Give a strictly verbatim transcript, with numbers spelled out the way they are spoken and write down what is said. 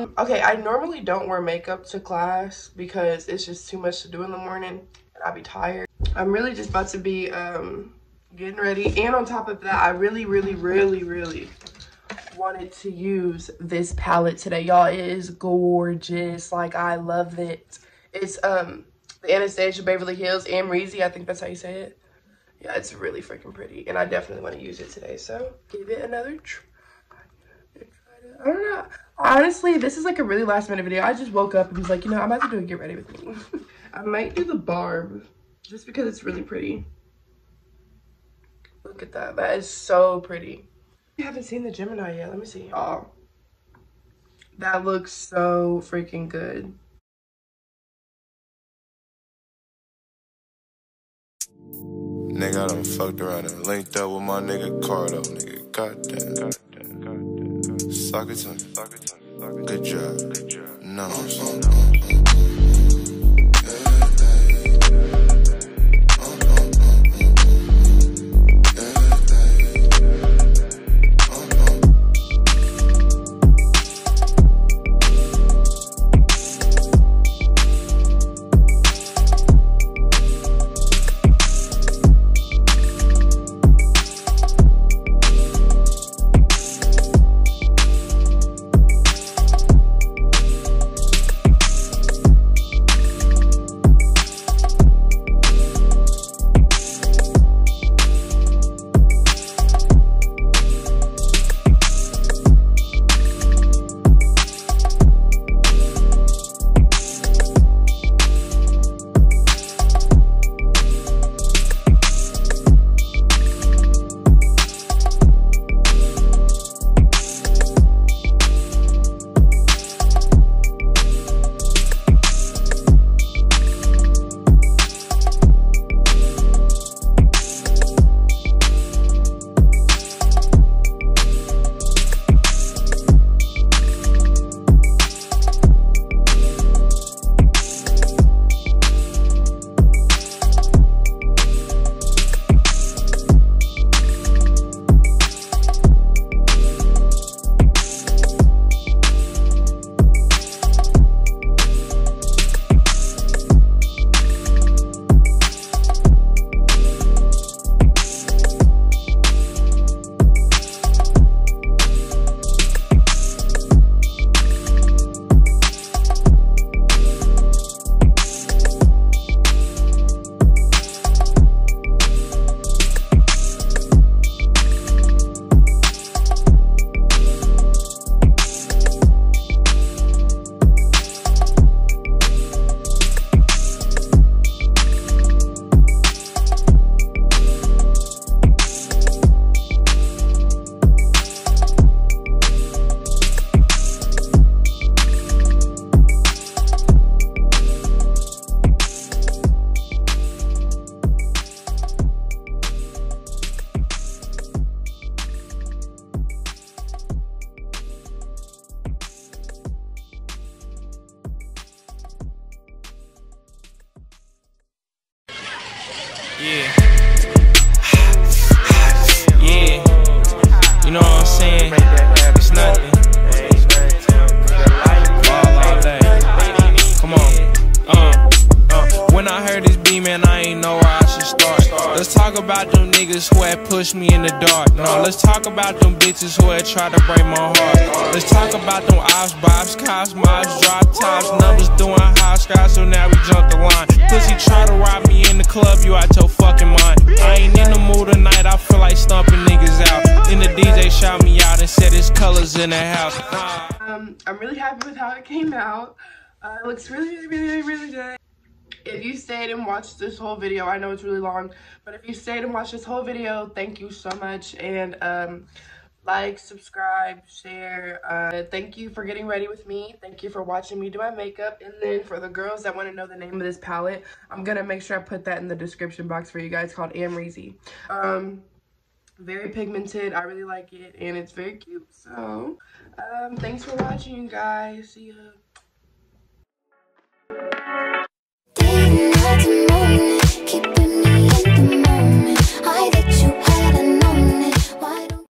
Um, okay, I normally don't wear makeup to class because it's just too much to do in the morning and I'll be tired. I'm really just about to be um, getting ready. And on top of that, I really, really, really, really wanted to use this palette today. Y'all, it is gorgeous. Like, I love it. It's um the Anastasia Beverly Hills Amrezy. I think that's how you say it. Yeah, it's really freaking pretty. And I definitely want to use it today. So, give it another try. I don't know. Honestly, this is like a really last minute video. I just woke up and was like, you know, I'm about to do a get ready with me. I might do the barb just because it's really pretty. Look at that. That is so pretty. I haven't seen the Gemini yet. Let me see. Oh, that looks so freaking good. Nigga, I done fucked around and linked up with my nigga Cardo. Nigga, goddamn. Goddamn, goddamn. Suck it to me. Good job. Good job. No. no, no. Yeah. Yeah. You know what I'm saying? It's nothing. All, all day. Come on. Uh, uh. When I heard this beat, man, I ain't know where I should start. Let's talk about them niggas who had pushed me in the dark. No, let's talk about them bitches who had tried to break my heart. Let's talk about them ops, bobs, cops, mobs, drop tops, numbers doing hopscotch, so now we jump the line. Pussy try to rob me in the club, you out your fucking mind. I ain't in the mood tonight, I feel like stumping niggas out. Then the D J shout me out and said his colors in the house. Um, I'm really happy with how it came out. Uh, it looks really, really, really, really good. If you stayed and watched this whole video, I know it's really long, but if you stayed and watched this whole video, thank you so much. And um, like, subscribe, share. Uh, thank you for getting ready with me. Thank you for watching me do my makeup. And then for the girls that want to know the name of this palette, I'm going to make sure I put that in the description box for you guys, called Amrezy. Um, very pigmented. I really like it, and it's very cute. So, um, thanks for watching, you guys. See ya.